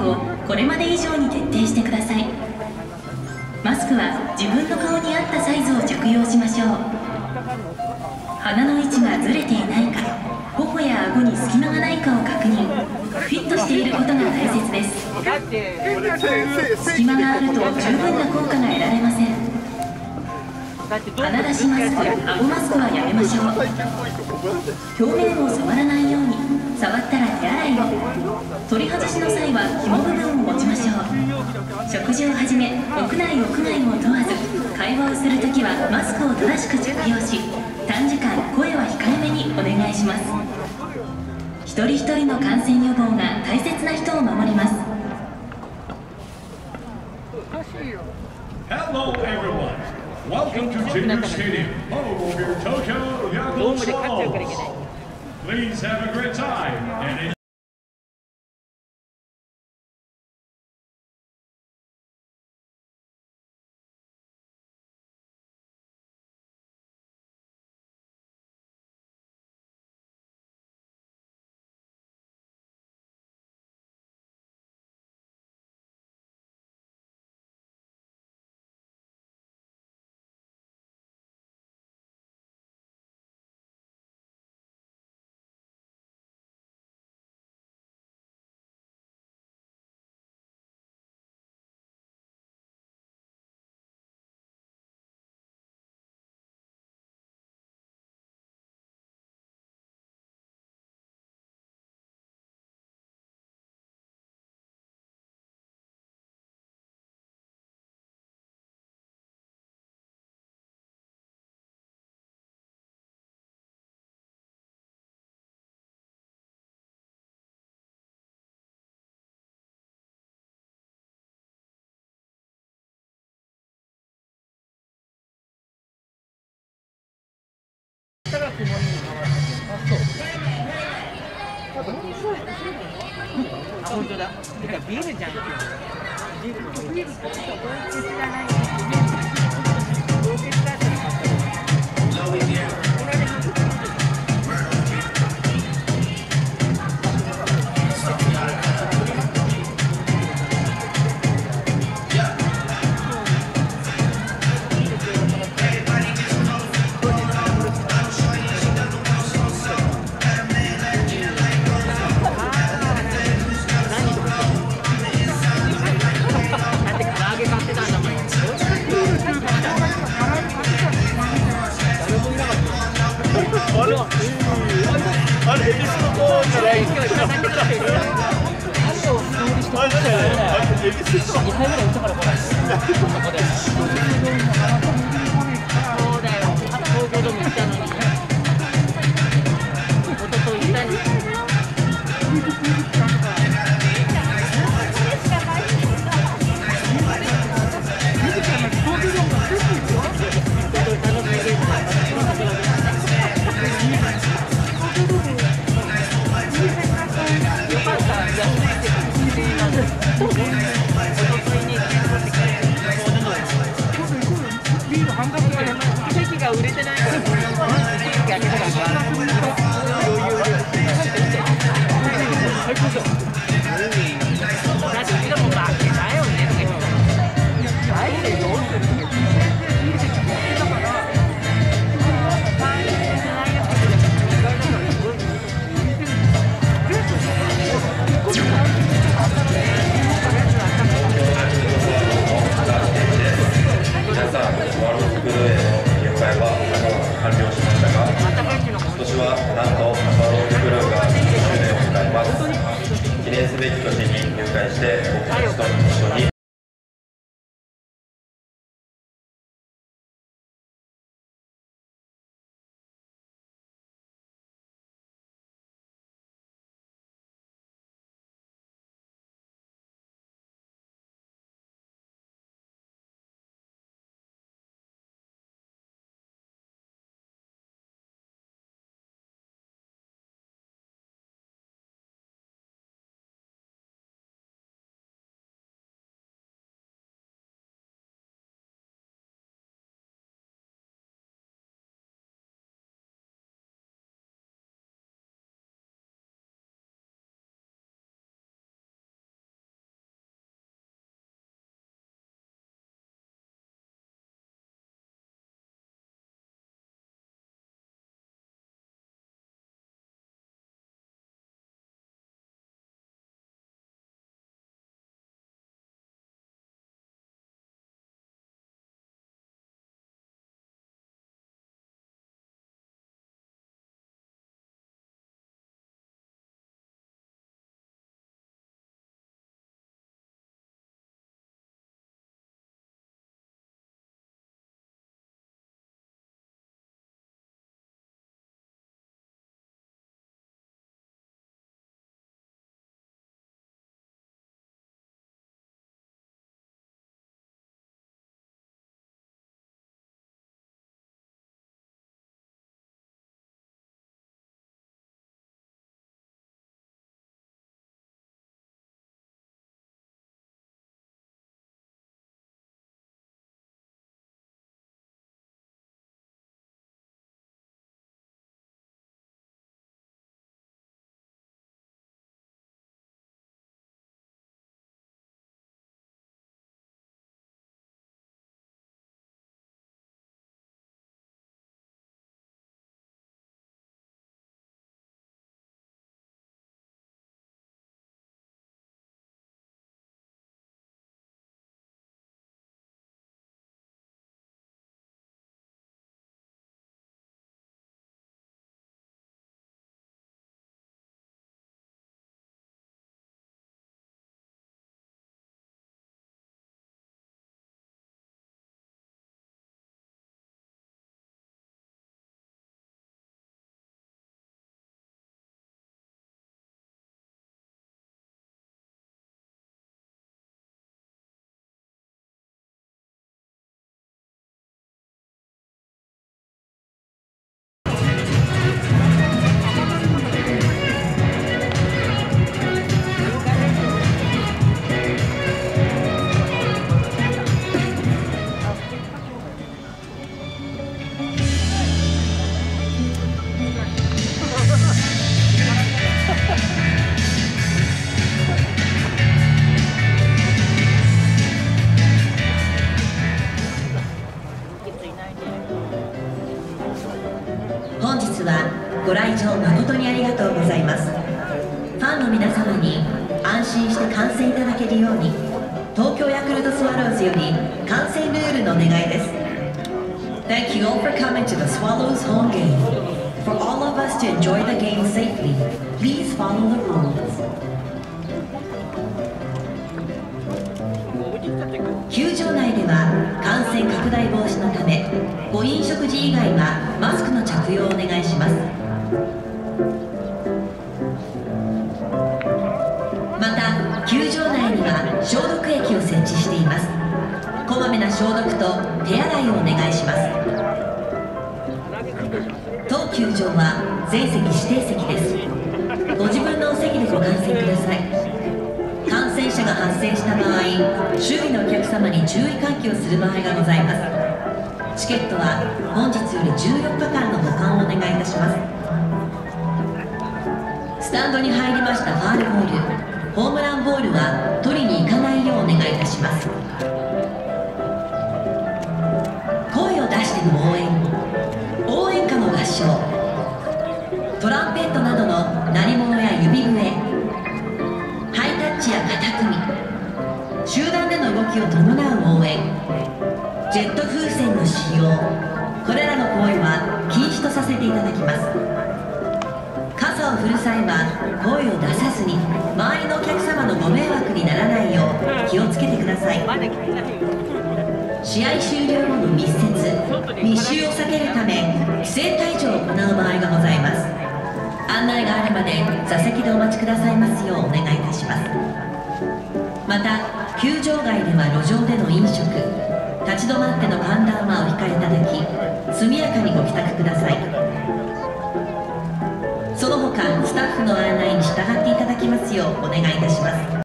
策をこれまで以上に徹底してください。マスクは自分の顔に合ったサイズを着用しましょう。鼻の位置がずれていないか、頬や顎に隙間がないかを確認。フィットしていることが大切です。隙間があると十分な効果が得られません。鼻出しマスク、顎マスクはやめましょう。表面を触らないように、触ったら手洗いを。取り外しの際は紐部分を持ちましょう。食事をはじめ、屋内屋外を問わず、会話をするときはマスクを正しく着用し、短時間声は控えめにお願いします。一人一人の感染予防が大切な人を守ります。 Hello everyone. Welcome to Jingu Stadium, home of your Tokyo Yakult Swallows. Please have a great time and 本当だ。てかビールじゃん。ビールのビール知らない。 あれ、エビスの子じゃないんですか。エビスの2回ぐらい打ったから来ない。ここで。 そうだよ。東京ドーム行ったのに。一昨日行ったに。席が売れてないから、席開けたから。最高じゃん。だってうちらも負けだよねとか言ってた。大丈夫。 皆さん、ワールドスクールへの入会は完了しましたが、今年はなんとワールドスクールが10周年を迎えます。記念すべき年に入会して僕たちと一緒に観戦いただけるように東京ヤクルトスワローズより観戦ルールのお願いです。 Thank you all for coming to the Swallows home game. For all of us to enjoy the game safely, please follow the rules. 球場内では感染拡大防止のためご飲食時以外はマスクの着用をお願いします。また球場内には消毒液を設置しています。こまめな消毒と手洗いをお願いします。当球場は全席指定席です。ご自分のお席でご観戦ください。感染者が発生した場合、周囲のお客様に注意喚起をする場合がございます。チケットは本日より14日間の保管をお願いいたします。スタンドに入りましたファールボール、ホームランボールは取りに行かないようお願いいたします。声を出しての応援歌の合唱、トランペットなどの鳴り物や指笛、ハイタッチや肩組み、集団での動きを伴う応援、ジェット風船の使用、これらの行為は禁止とさせていただきます。傘を振る際は声を出さずに周りのお客様のご迷惑にならないよう気をつけてください。試合終了後の密接、密集を避けるため規制退場を行う場合がございます。案内があるまで座席でお待ちくださいますようお願いいたします。また球場外では路上での飲食、立ち止まっての寒暖はお控えいただき速やかにご帰宅ください。その他スタッフの案内に従っていただきますようお願いいたします。